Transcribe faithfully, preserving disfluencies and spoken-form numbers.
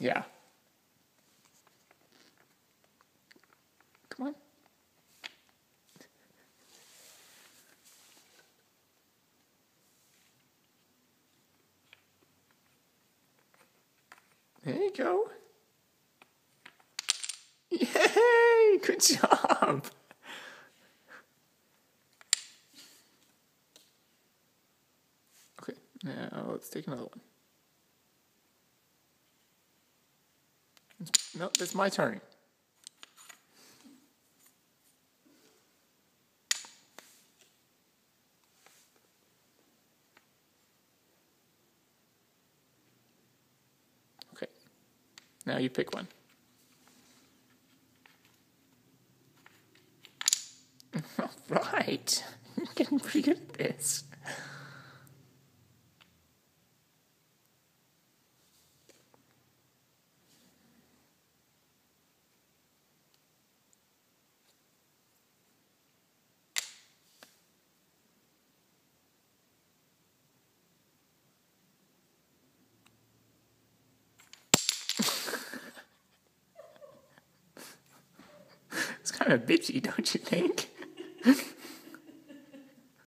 Yeah. Come on. There you go. Yay! Good job. Okay, now let's take another one. No, that's my turn. Okay, now you pick one. All right, you're getting pretty good at this. It's kind of bitchy, don't you think?